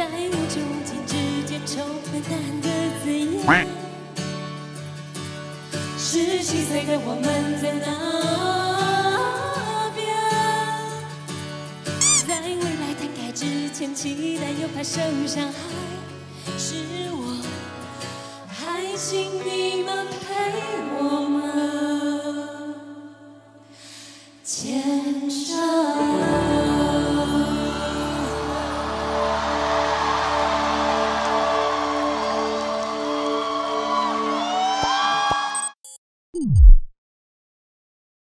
无穷无尽之间充满淡的字眼。17岁的我们在哪边？在未来摊开之前，期待又怕受伤害。是我，还请你们陪我们牵手。